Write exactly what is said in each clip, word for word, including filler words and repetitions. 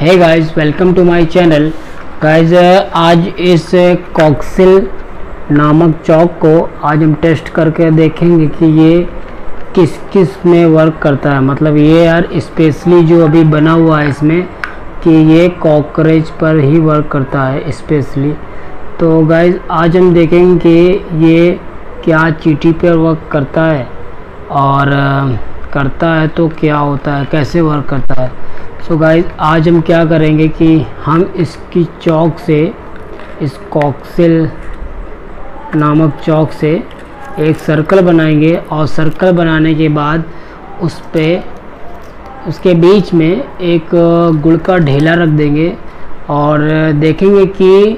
Hey guys, welcome to my channel. Guys, आज इस कॉक्सिल नामक चौक को आज हम टेस्ट करके देखेंगे कि ये किस किस में वर्क करता है। मतलब ये यार स्पेशली जो अभी बना हुआ है इसमें कि ये कॉकरोच पर ही वर्क करता है स्पेशली। तो गाइस, आज हम देखेंगे कि ये क्या चींटी पर वर्क करता है और करता है तो क्या होता है, कैसे वर्क करता है। सो गाइस, आज हम क्या करेंगे कि हम इसकी चौक से, इस कॉक्सिल नामक चौक से एक सर्कल बनाएंगे और सर्कल बनाने के बाद उस पे उसके बीच में एक गुड़ का ढेला रख देंगे और देखेंगे कि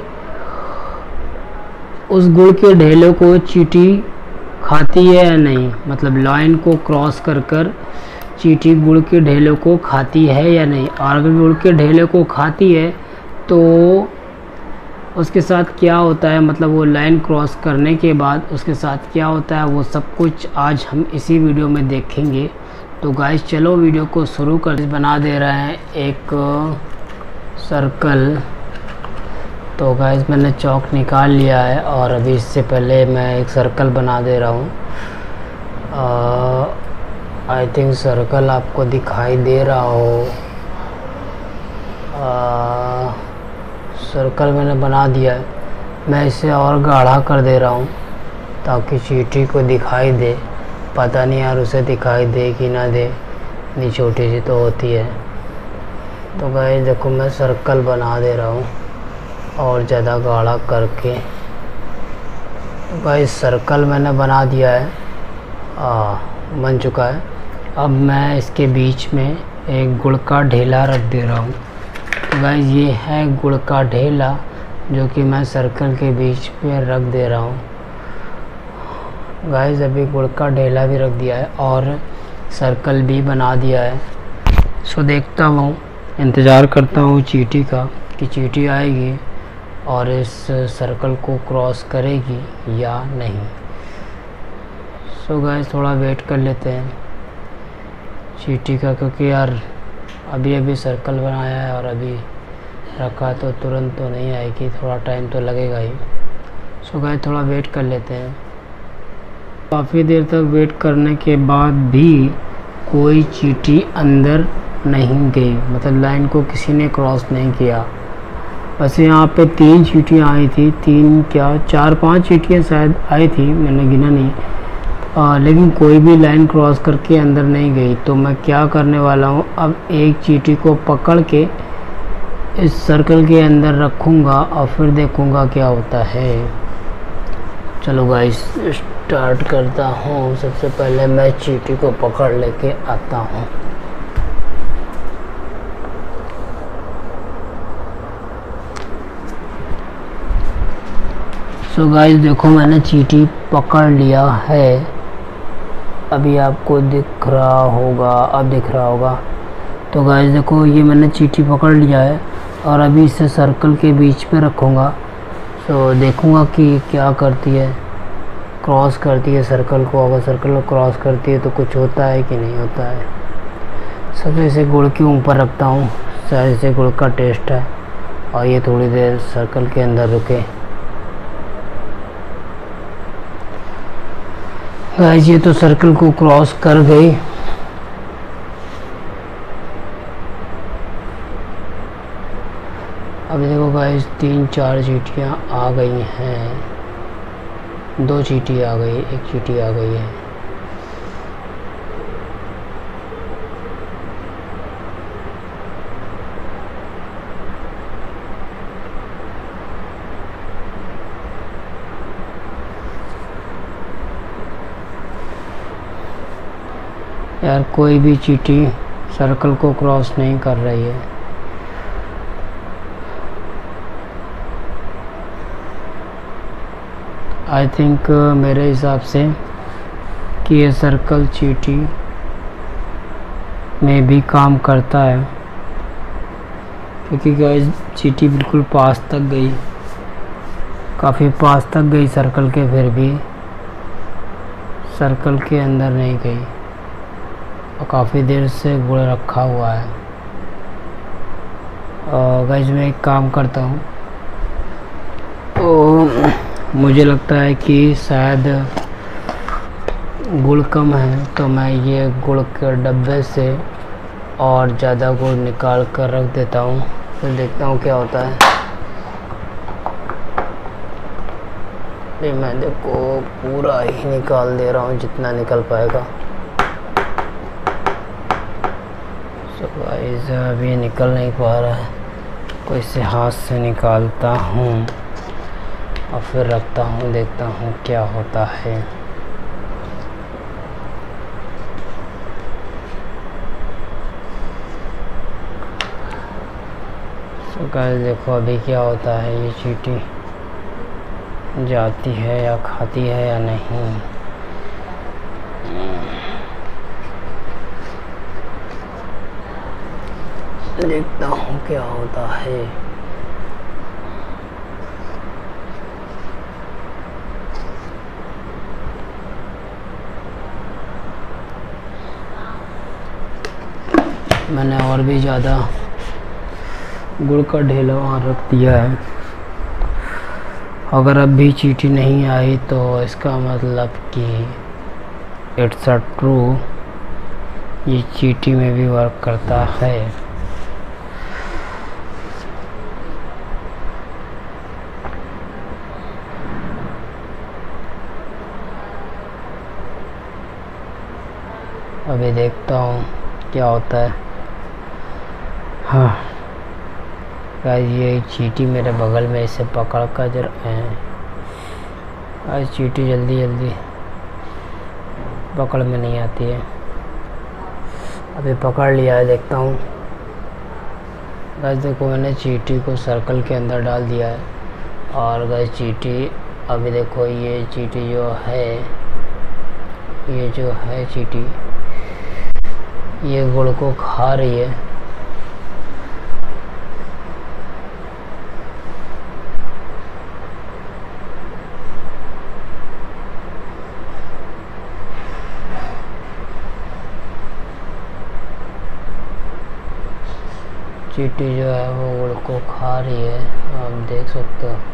उस गुड़ के ढेले को चींटी खाती है या नहीं। मतलब लाइन को क्रॉस कर कर चींटी गुड़ के ढेले को खाती है या नहीं, और अगर गुड़ के ढेले को खाती है तो उसके साथ क्या होता है, मतलब वो लाइन क्रॉस करने के बाद उसके साथ क्या होता है, वो सब कुछ आज हम इसी वीडियो में देखेंगे। तो गाइस चलो वीडियो को शुरू कर बना दे रहे हैं एक सर्कल। तो गाइस मैंने चौक निकाल लिया है और अभी इससे पहले मैं एक सर्कल बना दे रहा हूँ। आई थिंक सर्कल आपको दिखाई दे रहा हो। आ, सर्कल मैंने बना दिया है। मैं इसे और गाढ़ा कर दे रहा हूँ ताकि चींटी को दिखाई दे। पता नहीं यार उसे दिखाई दे कि ना दे, इतनी छोटी सी तो होती है। तो गाइस देखो, मैं सर्कल बना दे रहा हूँ और ज़्यादा गाढ़ा करके। तो गाइस सर्कल मैंने बना दिया है, आ, बन चुका है। अब मैं इसके बीच में एक गुड़ का ढेला रख दे रहा हूँ। तो गाइस ये है गुड़ का ढेला जो कि मैं सर्कल के बीच में रख दे रहा हूँ। गाइस अभी गुड़ का ढेला भी रख दिया है और सर्कल भी बना दिया है। सो देखता हूँ, इंतज़ार करता हूँ चींटी का कि चींटी आएगी और इस सर्कल को क्रॉस करेगी या नहीं। सो गाइस थोड़ा वेट कर लेते हैं चींटी का, क्योंकि यार अभी अभी सर्कल बनाया है और अभी रखा तो तुरंत तो नहीं आएगी, थोड़ा टाइम तो लगेगा ही। सो गाइस थोड़ा वेट कर लेते हैं। काफ़ी देर तक वेट करने के बाद भी कोई चींटी अंदर नहीं गई, मतलब लाइन को किसी ने क्रॉस नहीं किया। वैसे यहाँ पे तीन चींटियाँ आई थी, तीन क्या चार पांच चींटियाँ शायद आई थी, मैंने गिना नहीं। आ, लेकिन कोई भी लाइन क्रॉस करके अंदर नहीं गई। तो मैं क्या करने वाला हूँ, अब एक चींटी को पकड़ के इस सर्कल के अंदर रखूँगा और फिर देखूँगा क्या होता है। चलो गाइस स्टार्ट करता हूँ। सबसे पहले मैं चींटी को पकड़ लेके आता हूँ। सो गाइस देखो, मैंने चींटी पकड़ लिया है। अभी आपको दिख रहा होगा, अब दिख रहा होगा। तो गाइस देखो, ये मैंने चींटी पकड़ लिया है और अभी इसे सर्कल के बीच पे रखूँगा। तो देखूँगा कि क्या करती है, क्रॉस करती है सर्कल को। अगर सर्कल को क्रॉस करती है तो कुछ होता है कि नहीं होता है। सबसे इसे गुड़ के ऊपर रखता हूँ, शायद इसे गुड़ का टेस्ट है। और ये थोड़ी देर सर्कल के अंदर रुके। गाइस ये तो सर्कल को क्रॉस कर गई। अब देखो गाइस, तीन चार चींटियाँ आ गई हैं। दो चींटी आ गई, एक चींटी आ गई है। यार कोई भी चींटी सर्कल को क्रॉस नहीं कर रही है। आई थिंक मेरे हिसाब से कि ये सर्कल चींटी में भी काम करता है, क्योंकि गाइस चींटी बिल्कुल पास तक गई, काफ़ी पास तक गई सर्कल के, फिर भी सर्कल के अंदर नहीं गई। और काफ़ी देर से गुड़ रखा हुआ है। गाइस मैं एक काम करता हूँ, तो मुझे लगता है कि शायद गुड़ कम है, तो मैं ये गुड़ के डब्बे से और ज़्यादा गुड़ निकाल कर रख देता हूँ, फिर देखता हूँ क्या होता है। ये मैं देखो पूरा ही निकाल दे रहा हूँ जितना निकल पाएगा। सो गाइस अभी निकल नहीं पा रहा है, कोई से हाथ से निकालता हूँ और फिर रखता हूँ, देखता हूँ क्या होता है। तो गाइस देखो अभी क्या होता है, ये चींटी जाती है या खाती है या नहीं। देखता हूँ क्या होता है। मैंने और भी ज़्यादा गुड़ का ढेला वहाँ रख दिया है। अगर अब भी चींटी नहीं आई तो इसका मतलब कि इट्स अ ट्रू, ये चींटी में भी वर्क करता है। अभी देखता हूँ क्या होता है। हाँ गाइस ये चींटी मेरे बगल में, इसे पकड़ कर जर गाइस चींटी जल्दी जल्दी पकड़ में नहीं आती है। अभी पकड़ लिया है, देखता हूँ। गाइस देखो मैंने चींटी को सर्कल के अंदर डाल दिया है और गाइस चींटी अभी देखो, ये चींटी जो है, ये जो है चींटी, ये गुड़ को खा रही है। चींटी जो है वो गुड़ को खा रही है, आप देख सकते हो।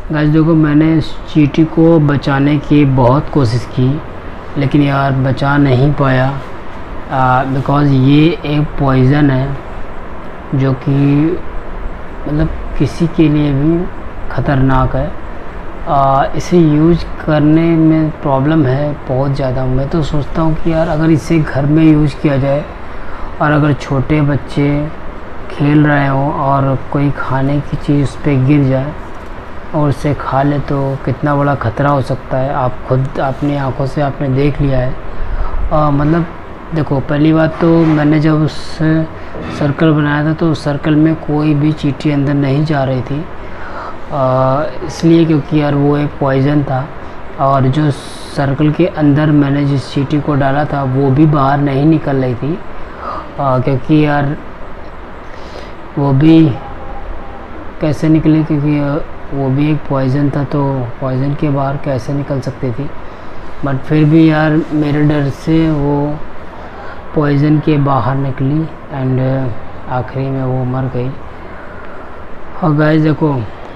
गाइस देखो, मैंने इस चींटी को बचाने की बहुत कोशिश की, लेकिन यार बचा नहीं पाया, बिकॉज़ ये एक पॉइज़न है जो कि मतलब किसी के लिए भी ख़तरनाक है। आ, इसे यूज करने में प्रॉब्लम है बहुत ज़्यादा। मैं तो सोचता हूँ कि यार अगर इसे घर में यूज़ किया जाए और अगर छोटे बच्चे खेल रहे हों और कोई खाने की चीज़ उस पर गिर जाए और उसे खा ले तो कितना बड़ा ख़तरा हो सकता है। आप खुद अपनी आंखों से आपने देख लिया है। आ, मतलब देखो, पहली बात तो मैंने जब उस सर्कल बनाया था तो उस सर्कल में कोई भी चींटी अंदर नहीं जा रही थी, आ, इसलिए क्योंकि यार वो एक पॉइज़न था। और जो सर्कल के अंदर मैंने जिस चींटी को डाला था वो भी बाहर नहीं निकल रही थी, आ, क्योंकि यार वो भी कैसे निकली, क्योंकि वो भी एक पॉइज़न था, तो पॉइज़न के बाहर कैसे निकल सकती थी। बट फिर भी यार मेरे डर से वो पॉइज़न के बाहर निकली एंड आखिरी में वो मर गई। और गाइस देखो,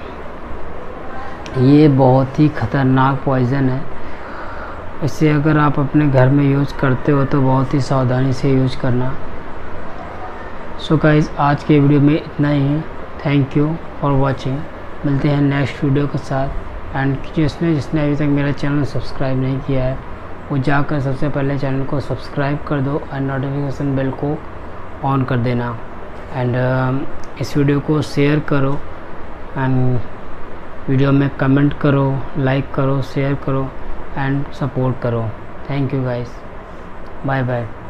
ये बहुत ही ख़तरनाक पॉइज़न है। इसे अगर आप अपने घर में यूज़ करते हो तो बहुत ही सावधानी से यूज़ करना। सो गाइस, आज के वीडियो में इतना ही। Thank you for watching. मिलते हैं नेक्स्ट वीडियो के साथ। एंड जिसने जिसने अभी तक मेरा चैनल सब्सक्राइब नहीं किया है वो जाकर सबसे पहले चैनल को सब्सक्राइब कर दो एंड नोटिफिकेशन बेल को ऑन कर देना। एंड uh, इस वीडियो को शेयर करो एंड वीडियो में कमेंट करो, लाइक करो, शेयर करो एंड सपोर्ट करो। Thank you guys, bye bye.